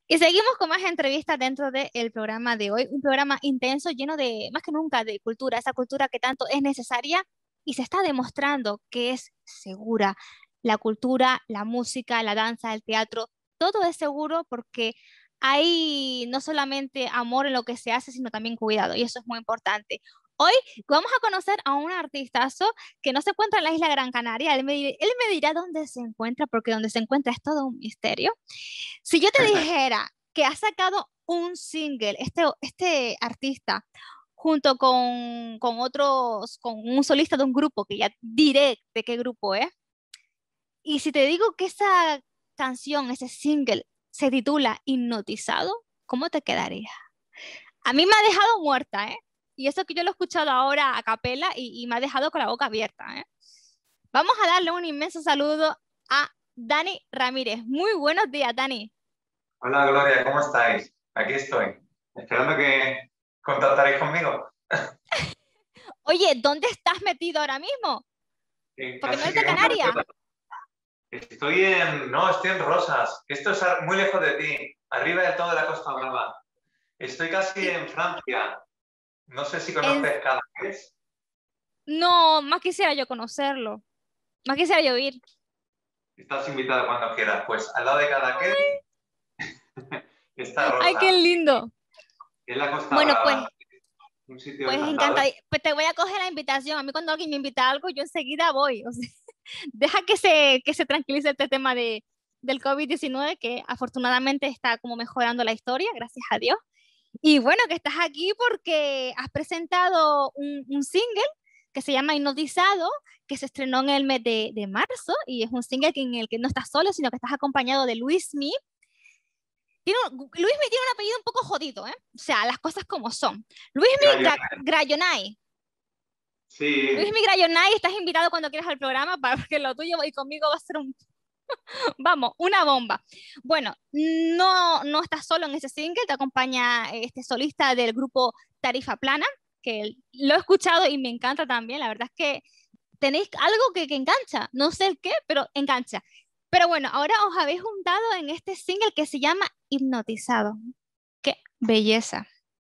Y seguimos con más entrevistas dentro del programa de hoy, un programa intenso, lleno de, más que nunca, de cultura, esa cultura que tanto es necesaria y se está demostrando que es segura. La cultura, la música, la danza, el teatro, todo es seguro porque hay no solamente amor en lo que se hace, sino también cuidado, y eso es muy importante. Hoy vamos a conocer a un artistazo que no se encuentra en la isla Gran Canaria. Él me dirá dónde se encuentra, porque donde se encuentra es todo un misterio. Si yo te dijera que ha sacado un single, este artista, junto con otros, con un solista de un grupo, que ya diré de qué grupo es, y si te digo que esa canción, ese single, se titula Hipnotizado, ¿cómo te quedaría? A mí me ha dejado muerta, ¿eh? Y eso que yo lo he escuchado ahora a capela y me ha dejado con la boca abierta, ¿eh? Vamos a darle un inmenso saludo a Dani Ramírez. Muy buenos días, Dani. Hola Gloria, ¿cómo estáis? Aquí estoy, esperando que contactaréis conmigo. Oye, ¿dónde estás metido ahora mismo? Porque no Casi eres de que cambio de Canarias. ciudad. No, estoy en Rosas. Esto es muy lejos de ti, arriba de toda la Costa Brava. Estoy casi Y en Francia. No sé si en- conoces Cadaqués. no, más quisiera yo conocerlo. Más quisiera yo ir. Estás invitada cuando quieras. Pues al lado de Cadaqués está Ay, qué Rosas, lindo. es la Costa Bueno, Brava, pues, un sitio pues encantador. encanta. Pues te voy a coger la invitación. A mí cuando alguien me invita a algo, yo enseguida voy. O sea, deja que se tranquilice este tema del COVID-19, que afortunadamente está como mejorando la historia, gracias a Dios. Y bueno, que estás aquí porque has presentado un single que se llama Hipnotizado, que se estrenó en el mes de marzo, y es un single en el que no estás solo, sino que estás acompañado de Luismi. Luismi tiene un apellido un poco jodido, ¿eh? O sea, las cosas como son. Luismi Gallo. Grayonay. Sí, Luismi Grayonay, estás invitado cuando quieras al programa, para que lo tuyo y conmigo va a ser vamos, una bomba. Bueno, no estás solo en ese single, te acompaña este solista del grupo Tarifa Plana, que lo he escuchado y me encanta también. La verdad es que tenéis algo que engancha, no sé el qué, pero engancha. Pero bueno, ahora os habéis juntado en este single que se llama Hipnotizado. ¡Qué belleza!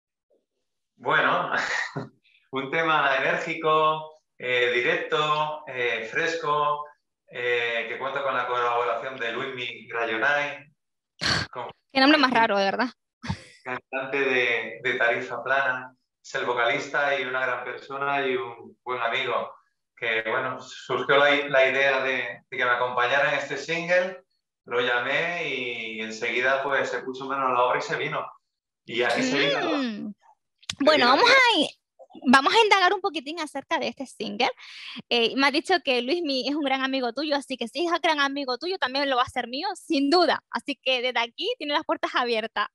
bueno, un tema enérgico, directo, fresco, que cuenta con la colaboración de Luismi Rayonay, Qué como nombre más decimos, raro, de verdad. cantante de Tarifa Plana. Es el vocalista y una gran persona y un buen amigo. Que bueno, surgió la idea de que me acompañara en este single, lo llamé y enseguida pues se puso manos a la obra y se vino. Y aquí Mm. se Bueno, vino aquí. vamos a indagar un poquitín acerca de este single. Me has dicho que Luismi es un gran amigo tuyo, así que si es un gran amigo tuyo, también lo va a ser mío, sin duda. Así que desde aquí tiene las puertas abiertas.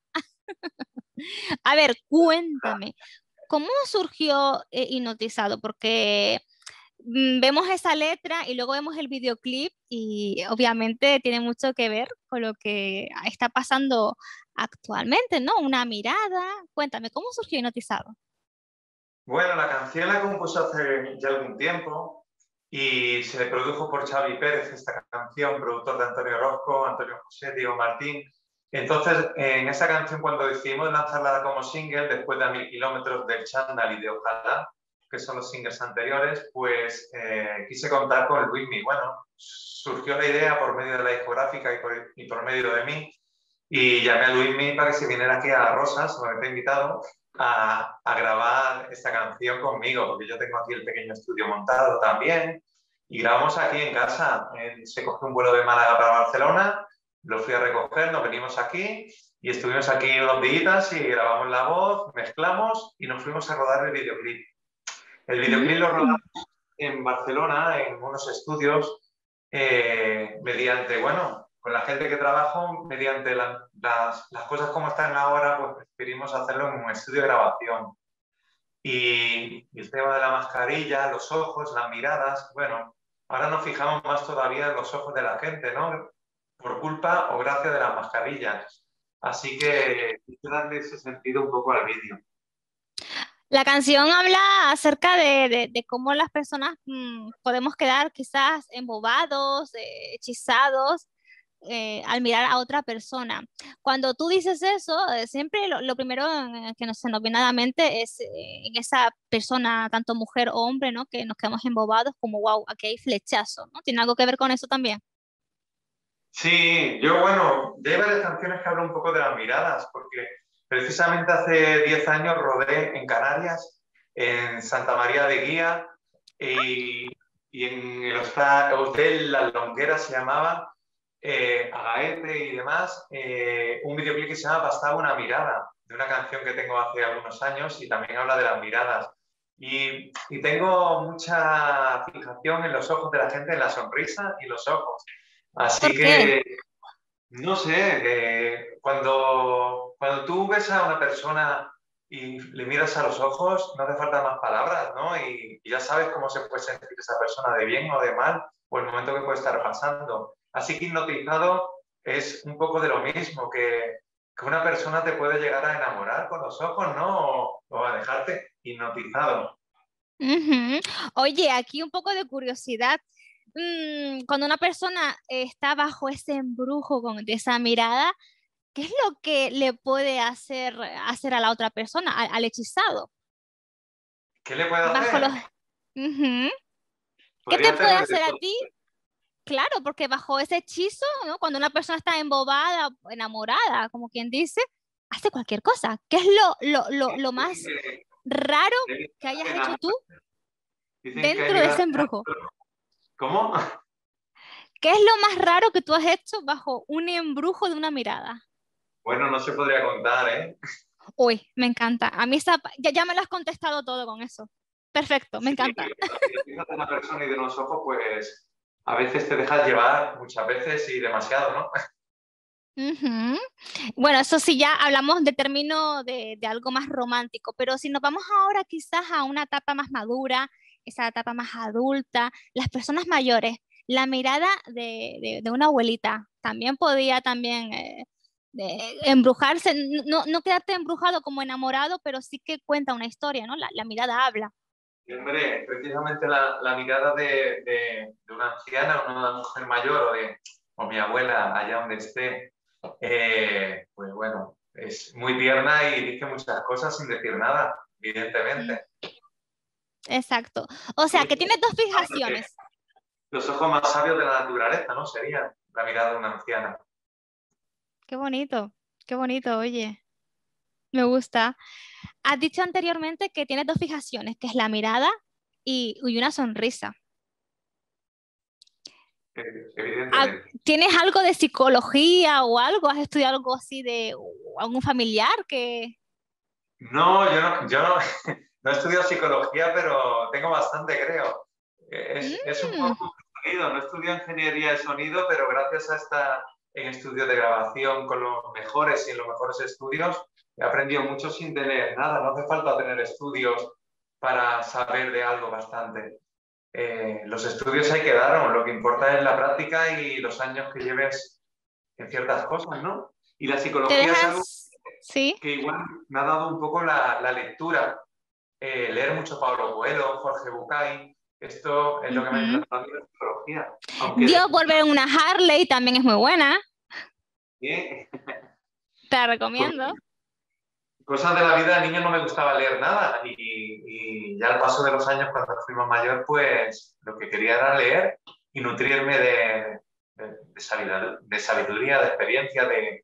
A ver, cuéntame, ¿cómo surgió Hipnotizado? Porque vemos esa letra y luego vemos el videoclip y obviamente tiene mucho que ver con lo que está pasando actualmente, ¿no? Una mirada. Cuéntame, ¿cómo surgió Hipnotizado? Bueno, la canción la compuse hace ya algún tiempo y se produjo por Xavi Pérez, esta canción, productor de Antonio Orozco, Antonio José, Diego Martín. Entonces, en esa canción, cuando decidimos lanzarla como single, después de A 1000 kilómetros del Chándal y de Ojalá, que son los singles anteriores, pues quise contar con Luismi. Bueno, surgió la idea por medio de la discográfica y por medio de mí, y llamé a Luismi para que se viniera aquí a Rosas, me había invitado, a grabar esta canción conmigo, porque yo tengo aquí el pequeño estudio montado también, y grabamos aquí en casa. Se cogió un vuelo de Málaga para Barcelona, lo fui a recoger, nos venimos aquí y estuvimos aquí unos días y grabamos la voz, mezclamos y nos fuimos a rodar el videoclip. El videoclip lo rodamos Mm. en Barcelona, en unos estudios, mediante, bueno, con la gente que trabajo, mediante las cosas como están ahora, pues preferimos hacerlo en un estudio de grabación. Y el tema de la mascarilla, los ojos, las miradas, bueno, ahora nos fijamos más todavía en los ojos de la gente, ¿no? Por culpa o gracias de las mascarillas. Así que quise darle ese sentido un poco al vídeo. La canción habla acerca de cómo las personas podemos quedar quizás embobados, hechizados, al mirar a otra persona. Cuando tú dices eso, siempre lo primero que se nos viene a la mente es en esa persona, tanto mujer o hombre, ¿no? Que nos quedamos embobados como, wow, aquí hay flechazo, ¿no? ¿Tiene algo que ver con eso también? Sí, yo, bueno, ya hay varias canciones que hablan un poco de las miradas, porque precisamente hace 10 años rodé en Canarias, en Santa María de Guía, y, y en el hotel La Longuera se llamaba, Agaete y demás, un videoclip que se llama Bastaba una mirada, de una canción que tengo hace algunos años y también habla de las miradas. Y tengo mucha fijación en los ojos de la gente, en la sonrisa y los ojos. Así ¿Por qué? que, no sé, cuando tú ves a una persona y le miras a los ojos, no hace falta más palabras, ¿no? Y ya sabes cómo se puede sentir esa persona de bien o de mal, o el momento que puede estar pasando. Así que hipnotizado es un poco de lo mismo, que una persona te puede llegar a enamorar con los ojos, ¿no? O a dejarte hipnotizado. Ujú. Oye, aquí un poco de curiosidad. Cuando una persona está bajo ese embrujo de esa mirada, ¿qué es lo que le puede hacer a la otra persona, al hechizado? ¿Qué le puede Bajo los... hacer? Ujú. ¿Qué te Podría puede hacerle de hacer a todo. ti? Claro, porque bajo ese hechizo, ¿no? Cuando una persona está embobada, enamorada, como quien dice, hace cualquier cosa. ¿Qué es lo más raro que hayas hecho tú Dicen que hay dentro de ese miradas. embrujo? ¿Cómo? ¿Qué es lo más raro que tú has hecho bajo un embrujo de una mirada? Bueno, no se podría contar, ¿eh? Uy, me encanta. A mí ya me lo has contestado todo con eso. Perfecto, me Sí, encanta. porque cuando te fijas de una persona y de unos ojos, pues a veces te dejas llevar, muchas veces y demasiado, ¿no? Ujú. Bueno, eso sí, ya hablamos de término de algo más romántico, pero si nos vamos ahora quizás a una etapa más madura, esa etapa más adulta, las personas mayores, la mirada de una abuelita también podía también embrujarse, no quedarte embrujado como enamorado, pero sí que cuenta una historia, ¿no? La mirada habla. Y, hombre, precisamente la mirada de una anciana o una mujer mayor o mi abuela, allá donde esté, pues bueno, es muy tierna y dice muchas cosas sin decir nada, Mm, evidentemente. exacto. O sea, que tiene dos Eh, fijaciones. Los ojos más sabios de la naturaleza, ¿no? Sería la mirada de una anciana. Qué bonito, oye, me gusta. Has dicho anteriormente que tienes dos fijaciones, que es la mirada y una sonrisa. Evidentemente. ¿Tienes algo de psicología o algo? ¿Has estudiado algo así de o algún familiar que... No, no he estudiado psicología, pero tengo bastante, creo. Es un Mm, poco sonido. No estudio ingeniería de sonido, pero gracias a estar en estudios de grabación con los mejores y en los mejores estudios, he aprendido mucho sin tener nada. No hace falta tener estudios para saber de algo bastante. Los estudios hay que dar, lo que importa es la práctica y los años que lleves en ciertas cosas, ¿no? Y la ¿te psicología es algo dejas? Sí. que igual me ha dado un poco la lectura, leer mucho Pablo Coelho, Jorge Bucay, esto es lo que me ha Ujú. encantado a mí la psicología. Aunque Dios vuelve en una Harley también es muy buena. eh, Te la pues, recomiendo. cosas de la vida de niño no me gustaba leer nada y ya al paso de los años, cuando fui más mayor, pues lo que quería era leer y nutrirme de sabiduría, de experiencia,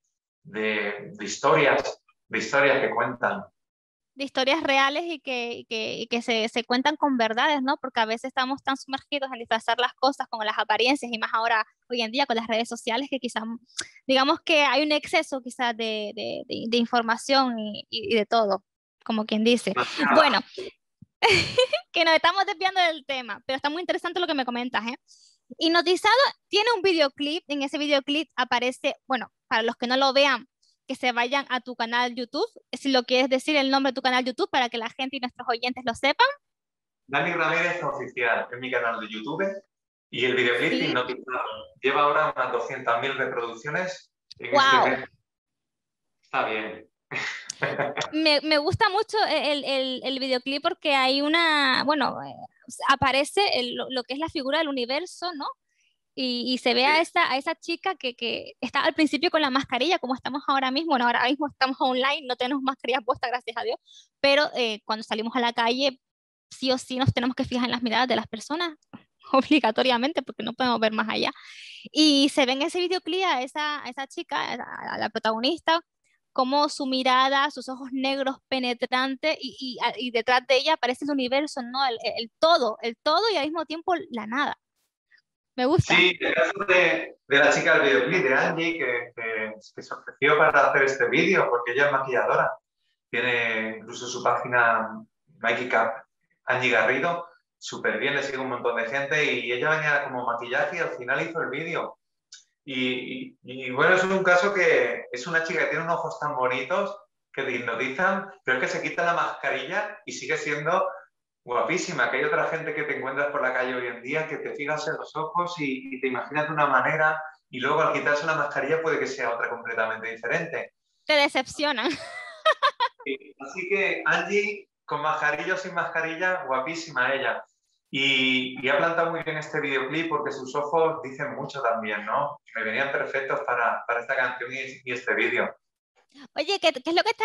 de historias que cuentan. De historias reales y que se cuentan con verdades, ¿no? Porque a veces estamos tan sumergidos en disfrazar las cosas con las apariencias y más ahora, hoy en día, con las redes sociales, que quizás, digamos que hay un exceso quizás de información y de todo, como quien dice. Bueno, que nos estamos desviando del tema, pero está muy interesante lo que me comentas, ¿eh? Hipnotizado tiene un videoclip, en ese videoclip aparece, bueno, para los que no lo vean, que se vayan a tu canal YouTube, si lo quieres decir el nombre de tu canal YouTube para que la gente y nuestros oyentes lo sepan. Dani Ramírez Oficial es mi canal de YouTube y el videoclip Sí, Hipnotizado lleva ahora unas 200.000 reproducciones en este wow. mes. Está bien. Me gusta mucho el videoclip porque hay una, bueno, aparece lo que es la figura del universo, ¿no? y se ve a esa chica que está al principio con la mascarilla, como estamos ahora mismo. Bueno, ahora mismo estamos online, no tenemos mascarilla puesta, gracias a Dios, pero cuando salimos a la calle, sí o sí nos tenemos que fijar en las miradas de las personas, obligatoriamente, porque no podemos ver más allá. Y se ve en ese videoclip a esa chica, a la protagonista, como su mirada, sus ojos negros penetrantes y detrás de ella aparece el universo, ¿no? El todo y al mismo tiempo la nada. Me gusta. Sí, el caso de la chica del videoclip, de Angie, que se ofreció para hacer este vídeo, porque ella es maquilladora. Tiene incluso su página Mikey Cap, Angie Garrido, súper bien, le sigue un montón de gente y ella venía como maquillaje y al final hizo el vídeo. Y bueno, es un caso que es una chica que tiene unos ojos tan bonitos que te hipnotizan, pero es que se quita la mascarilla y sigue siendo guapísima, que hay otra gente que te encuentras por la calle hoy en día que te fijas en los ojos y te imaginas de una manera y luego al quitarse la mascarilla puede que sea otra completamente diferente. Te decepcionan. Así que Angie, con mascarilla o sin mascarilla, guapísima ella. Y ha plantado muy bien este videoclip porque sus ojos dicen mucho también, ¿no? Me venían perfectos para esta canción y este vídeo. Oye, ¿qué es lo que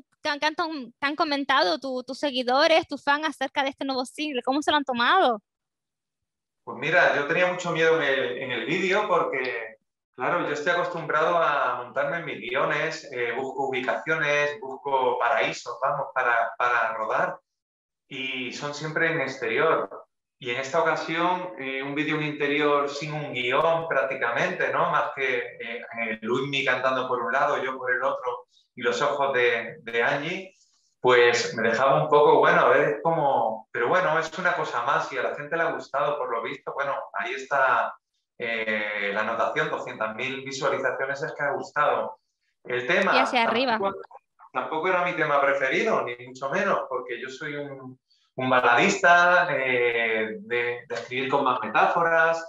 te han comentado tus seguidores, tus fans acerca de este nuevo single? ¿Cómo se lo han tomado? Pues mira, yo tenía mucho miedo en el vídeo porque, claro, yo estoy acostumbrado a montarme en mis guiones, busco ubicaciones, busco paraísos, vamos, para rodar y son siempre en exterior. Y en esta ocasión, un vídeo en interior sin un guión prácticamente, ¿no? Más que Luismi cantando por un lado, yo por el otro y los ojos de Angie, pues me dejaba un poco, bueno, a ver cómo... Pero bueno, es una cosa más y a la gente le ha gustado, por lo visto. Bueno, ahí está la anotación, 200.000 visualizaciones es que ha gustado. El Y tema hacia arriba. tampoco era mi tema preferido, ni mucho menos, porque yo soy un baladista, de escribir con más metáforas.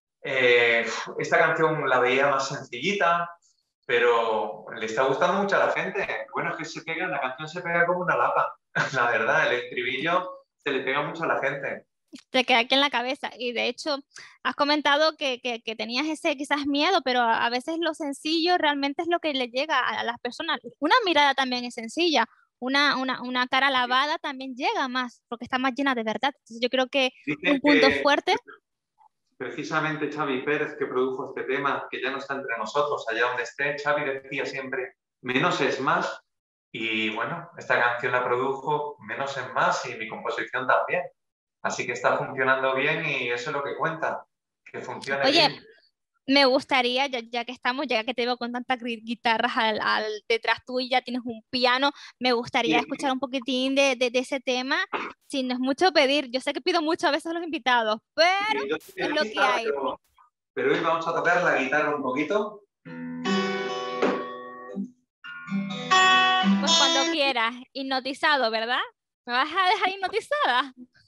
Esta canción la veía más sencillita, pero le está gustando mucho a la gente. Bueno, es que la canción se pega como una lapa, la verdad, el estribillo se le pega mucho a la gente. Te queda aquí en la cabeza. Y de hecho, has comentado que tenías ese quizás miedo, pero a veces lo sencillo realmente es lo que le llega a las personas. Una mirada también es sencilla, una cara lavada también llega más, porque está más llena de verdad. Entonces, yo creo que un Dicen punto que fuerte. precisamente Xavi Pérez, que produjo este tema, que ya no está entre nosotros, allá donde esté, Xavi decía siempre, menos es más. Y bueno, esta canción la produjo, menos es más, y mi composición también. Así que está funcionando bien y eso es lo que cuenta, que funcione Oye, bien. me gustaría, ya que estamos, ya que te veo con tantas guitarras detrás tuya, tienes un piano, me gustaría Y, escuchar un poquitín de ese tema, si no es mucho pedir. Yo sé que pido mucho a veces a los invitados, pero y yo soy es lo que pianista, hay. pero hoy vamos a tocar la guitarra un poquito. Pues cuando quieras, hipnotizado, ¿verdad? ¿Me vas a dejar hipnotizada?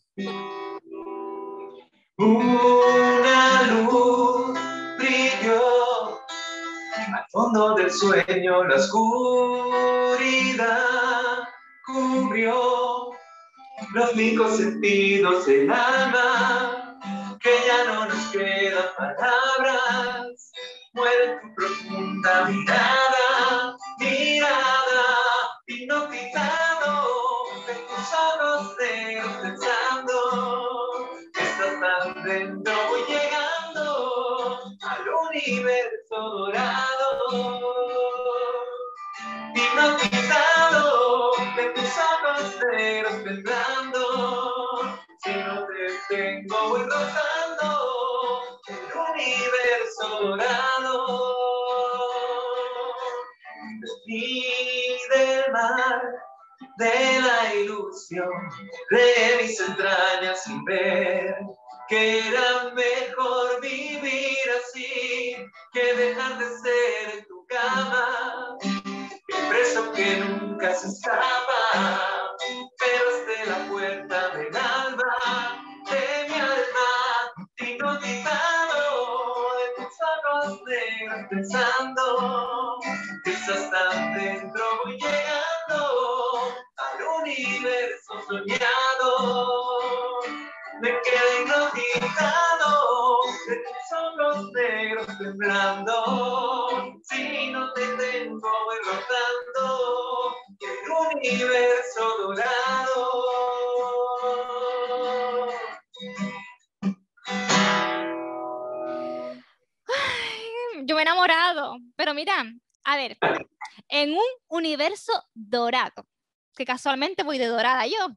Una luz brilló al fondo del sueño, la oscuridad cubrió los 5 sentidos, el alma, que ya no nos quedan palabras, muere tu profunda mirada, hipnotizado de tus ojos negros pensando, que estás tan dentro, voy llegando al universo dorado. Hipnotizado de tus ojos negros pensando, si no te tengo voy rozando el universo dorado. Y del mar, de la ilusión de mis entrañas sin ver que era mejor vivir así que dejar de ser en tu cama. El preso que nunca se escapa, pero es de la puerta del alma, de mi alma, hipnotizado de tus ojos negros pensando, que estás tan dentro, voy llegando al universo soñado. Me quedé hipnotizado de tus ojos universo dorado. Yo me he enamorado, pero mira, a ver, en un universo dorado, que casualmente voy de dorada yo.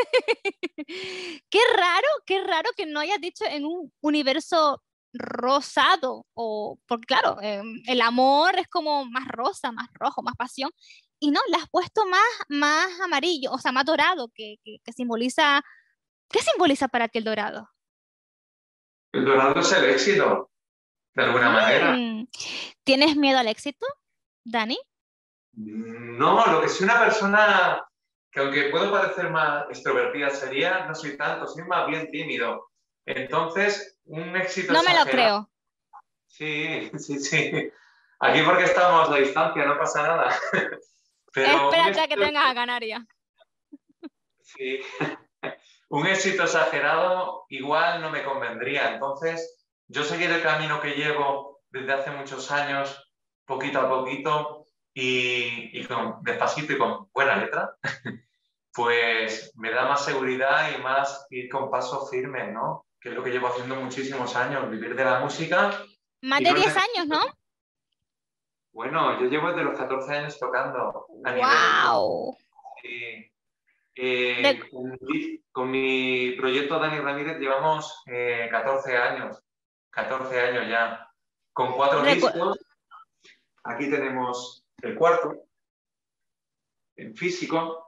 Qué raro que no hayas dicho en un universo rosado, o porque claro, el amor es como más rosa, más rojo, más pasión, y no, le has puesto más amarillo, o sea, más dorado, que simboliza, ¿qué simboliza para ti el dorado? El dorado es el éxito, de alguna manera. Mm, ¿Tienes miedo al éxito, Dani? No, lo que soy una persona que aunque puedo parecer más extrovertida sería, no soy tanto, soy más bien tímido. Entonces, un éxito No me lo exagerado. creo. Sí, sí, sí. Aquí porque estamos a distancia, no pasa nada. Pero un Espérate a que éxito, tengas a Canarias. sí, un éxito exagerado igual no me convendría. Entonces, yo seguir el camino que llevo desde hace muchos años, poquito a poquito y despacito y con buena letra, pues me da más seguridad y más ir con paso firme, ¿no? Que es lo que llevo haciendo muchísimos años, vivir de la música Más y de no 10 años, ¿no? Bueno, yo llevo desde los 14 años tocando a nivel ¡Wow! y, De, con mi proyecto Dani Ramírez llevamos 14 años, 14 años ya, con 4 recu- discos. Aquí tenemos el cuarto, en físico,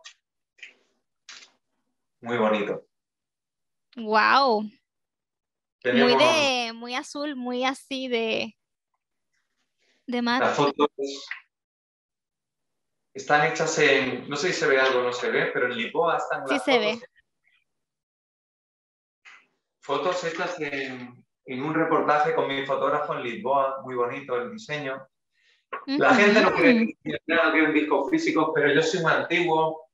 muy bonito. wow. Tenemos Muy azul, muy así de mar. las fotos, están hechas en, no sé si se ve algo o no se ve, pero en Lisboa están Sí las se ve. fotos hechas en un reportaje con mi fotógrafo en Lisboa, muy bonito el diseño. La gente no Ujú. cree que no quieren discos físicos, pero yo soy muy antiguo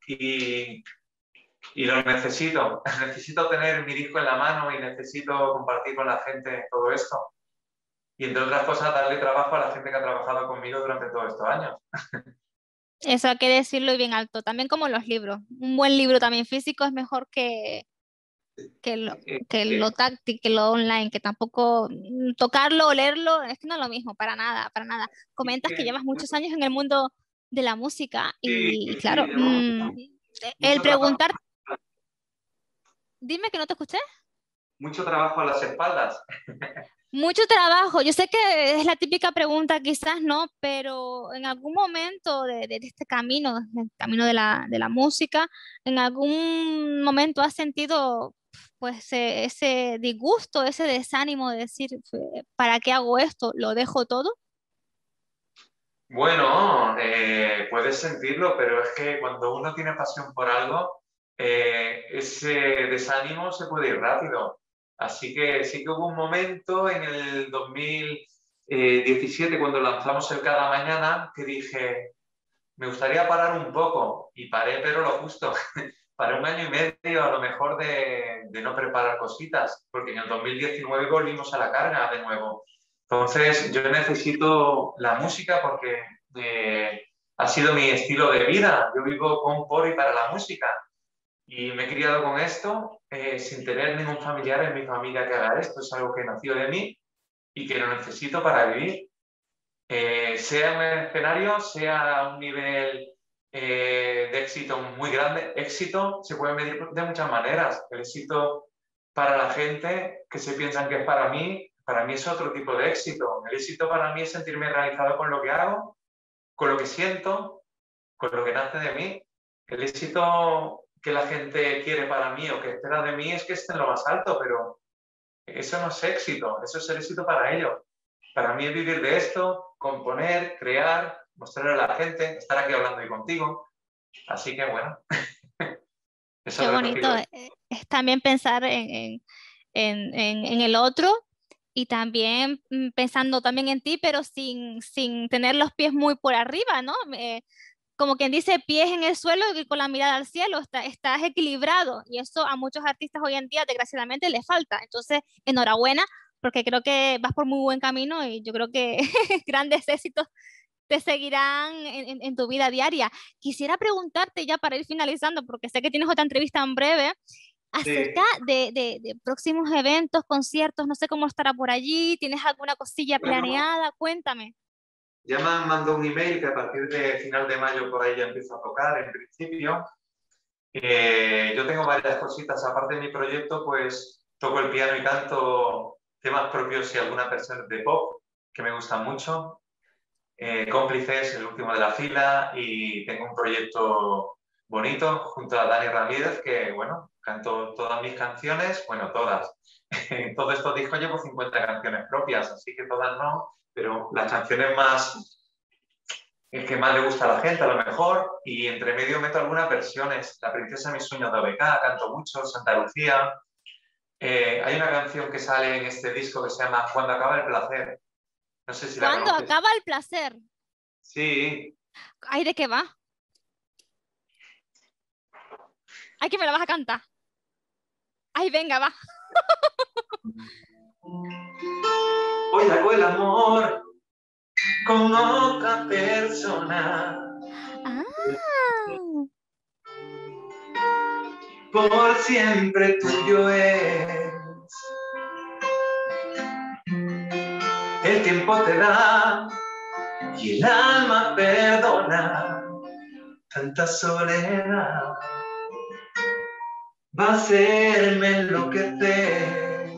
y lo necesito. Necesito tener mi disco en la mano y necesito compartir con la gente todo esto. Y entre otras cosas, darle trabajo a la gente que ha trabajado conmigo durante todos estos años. Eso hay que decirlo y bien alto. También como los libros. Un buen libro también físico es mejor que lo, que Eh, lo táctil, que lo online, que tampoco tocarlo o leerlo, es que no es lo mismo, para nada, para nada. Comentas que llevas muchos años en el mundo de la música sí, y sí, claro, llevo el mucho trabajo, preguntar, dime que no te escuché. mucho trabajo a las espaldas. Mucho trabajo. Yo sé que es la típica pregunta, quizás no, pero en algún momento de este camino, del camino de la música, en algún momento has sentido pues ese disgusto, ese desánimo de decir, ¿para qué hago esto? ¿Lo dejo todo? Bueno, puedes sentirlo, pero es que cuando uno tiene pasión por algo, ese desánimo se puede ir rápido. Así que sí que hubo un momento en el 2017, cuando lanzamos el Cada Mañana, que dije, me gustaría parar un poco. Y paré, pero lo justo. Paré un año y medio a lo mejor de no preparar cositas, porque en el 2019 volvimos a la carga de nuevo. Entonces, yo necesito la música porque ha sido mi estilo de vida. Yo vivo con, por y para la música. Y me he criado con esto sin tener ningún familiar en mi familia que haga esto. Es algo que nació de mí y que lo necesito para vivir. Sea en el escenario, sea a un nivel de éxito muy grande. Éxito se puede medir de muchas maneras. El éxito para la gente que se piensan que es para mí es otro tipo de éxito. El éxito para mí es sentirme realizado con lo que hago, con lo que siento, con lo que nace de mí. El éxito que la gente quiere para mí o que espera de mí es que esté en lo más alto, pero eso no es éxito, eso es el éxito para ellos. Para mí es vivir de esto, componer, crear, mostrarle a la gente, estar aquí hablando hoy contigo. Así que bueno, eso Qué es lo que bonito. digo. Es también pensar en el otro y también pensando también en ti, pero sin tener los pies muy por arriba, ¿no? Como quien dice, pies en el suelo y con la mirada al cielo, estás equilibrado y eso a muchos artistas hoy en día desgraciadamente les falta. Entonces, enhorabuena, porque creo que vas por muy buen camino y yo creo que grandes éxitos te seguirán en tu vida diaria. Quisiera preguntarte ya para ir finalizando, porque sé que tienes otra entrevista en breve, acerca Sí. de próximos eventos, conciertos, no sé cómo estará por allí, ¿tienes alguna cosilla Bueno, planeada? Cuéntame. ya me han mandado un email que a partir de final de mayo por ahí ya empiezo a tocar en principio. Yo tengo varias cositas, aparte de mi proyecto, pues toco el piano y canto temas propios y algunas versiones de pop que me gustan mucho. Cómplices, el último de la fila, y tengo un proyecto bonito junto a Dani Ramírez, que bueno, canto todas mis canciones, bueno, todas. En todos estos discos llevo 50 canciones propias, así que todas no, pero las canciones más el que más le gusta a la gente, a lo mejor, y entre medio meto algunas versiones. La princesa de mis sueños de OBK, canto mucho, Santa Lucía. Hay una canción que sale en este disco que se llama Cuando acaba el placer. No sé si la ¿Cuándo conoces. acaba el placer? Sí. Ay, ¿de qué va? Ay, que me la vas a cantar. Ay, venga, va. Hoy hago el amor con otra persona. Ah, Por siempre tuyo es. El tiempo te da y el alma perdona. Tanta soledad va a hacerme enloquecer.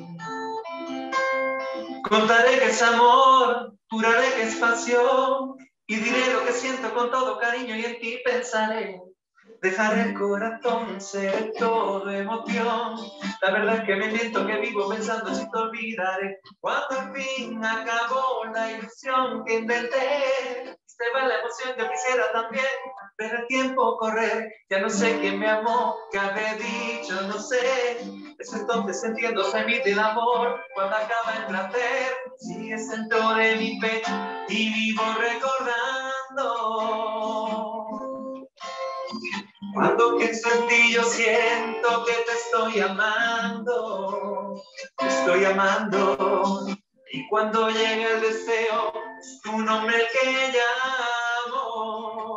Contaré que es amor, juraré que es pasión, y diré lo que siento con todo cariño y en ti pensaré. Dejaré el corazón ser todo emoción. La verdad es que me miento que vivo pensando si te olvidaré. Cuando al fin acabó la ilusión que inventé, se va la emoción, yo quisiera también ver el tiempo correr. Ya no sé quién me amó, qué habré dicho, no sé. Es entonces entiendo, se mide el amor cuando acaba el placer. Sigues dentro de mi pecho y vivo recordando. Cuando pienso en ti yo siento que te estoy amando, te estoy amando. Y cuando llega el deseo, es tu nombre el que llamo.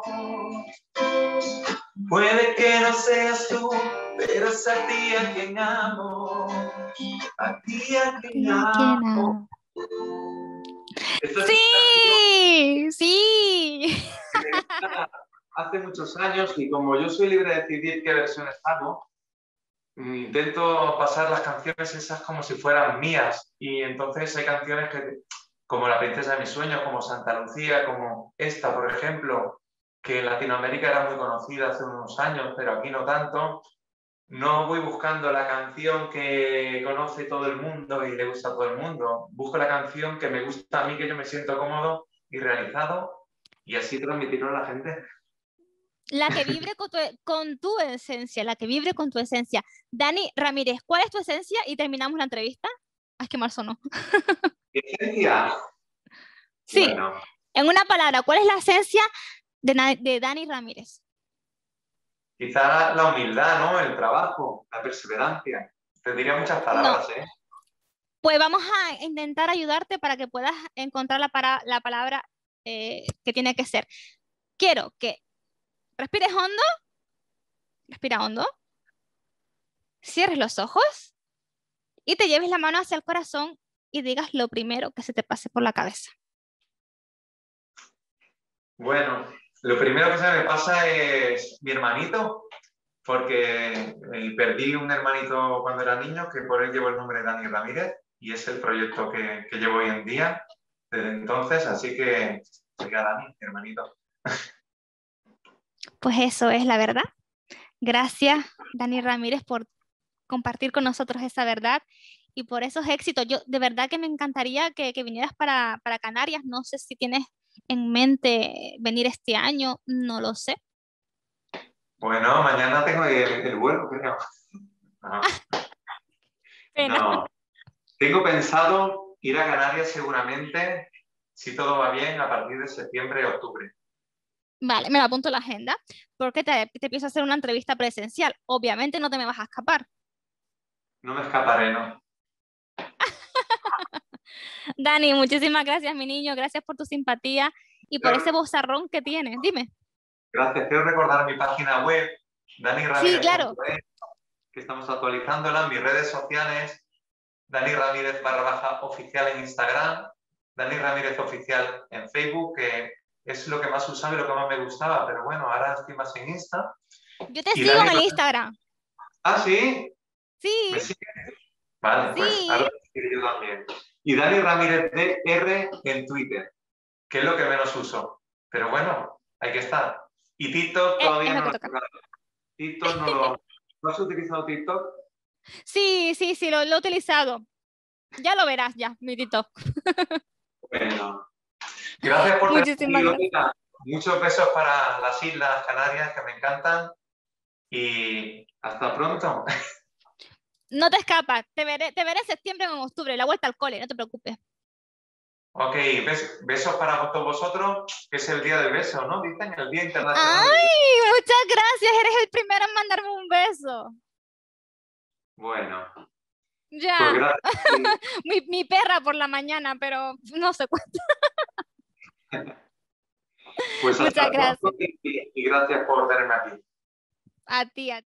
Puede que no seas tú, pero es a ti a quien amo, a ti a quien tía, ¿quién amo. ha- Esta es Sí, sí. hace muchos años y como yo soy libre de decidir qué versiones hago, intento pasar las canciones esas como si fueran mías y entonces hay canciones que, como La princesa de mis sueños, como Santa Lucía, como esta, por ejemplo, que en Latinoamérica era muy conocida hace unos años, pero aquí no tanto. No voy buscando la canción que conoce todo el mundo y le gusta a todo el mundo. Busco la canción que me gusta a mí, que yo me siento cómodo y realizado y así transmitirlo a la gente. La que vibre con tu esencia, la que vibre con tu esencia. Dani Ramírez, ¿cuál es tu esencia? Y terminamos la entrevista. Ay, qué mal sonó. Esencia. Sí, Bueno, en una palabra, ¿cuál es la esencia de Dani Ramírez? quizá la humildad, ¿no? El trabajo, la perseverancia. Te diría muchas No, palabras, ¿eh? pues vamos a intentar ayudarte para que puedas encontrar la palabra que tiene que ser. Quiero que respires hondo, respira hondo, cierres los ojos y te lleves la mano hacia el corazón y digas lo primero que se te pase por la cabeza. Bueno, lo primero que se me pasa es mi hermanito, porque perdí un hermanito cuando era niño, que por él llevo el nombre de Dani Ramírez, y es el proyecto que llevo hoy en día, desde entonces, así que sería Dani, mi hermanito. Pues eso es la verdad. Gracias, Dani Ramírez, por compartir con nosotros esa verdad y por esos éxitos. Yo de verdad que me encantaría que vinieras para Canarias. No sé si tienes en mente venir este año, no lo sé. Bueno, mañana tengo el vuelo, creo. No, Pena. no. Tengo pensado ir a Canarias seguramente, si todo va bien, a partir de septiembre o octubre. Vale, me lo apunto en la agenda porque te pienso hacer una entrevista presencial. Obviamente no te me vas a escapar. No me escaparé, ¿no? Dani, muchísimas gracias, mi niño. Gracias por tu simpatía y por ese vozarrón que tienes. Dime. Gracias. Quiero recordar mi página web, Sí, claro. daniramírez.es, que estamos actualizándola, mis redes sociales, Dani Ramírez _oficial en Instagram, Dani Ramírez oficial en Facebook, que es lo que más usaba y lo que más me gustaba, pero bueno, ahora estoy más en Insta. Yo te Y sigo Dani en el Instagram. Ah, ¿sí? ¿Me Sí, sigues? Vale, pues ahora sí. te sigo yo también. Y Dani Ramírez DR en Twitter, que es lo que menos uso. Pero bueno, hay que estar. Y TikTok Es todavía lo no que lo he toca. tocado. TikTok no lo... ¿No has utilizado TikTok? Sí, sí, sí, lo he utilizado. Ya lo verás, ya, mi TikTok. Bueno, gracias por tener Muchísimas aquí, gracias. Lorena. Muchos besos para las Islas Canarias, que me encantan. Y hasta pronto. No te escapas, te veré en septiembre o en octubre, la vuelta al cole, no te preocupes. Ok, besos para todos vosotros, que es el día del beso, ¿no? Dicen el Día Internacional del Beso. ¡Ay! Muchas gracias, eres el primero en mandarme un beso. Bueno, pues Ya, gracias. mi perra por la mañana, pero no sé cuánto. Pues Muchas hasta pronto gracias. y gracias por tenerme aquí. A ti, a ti.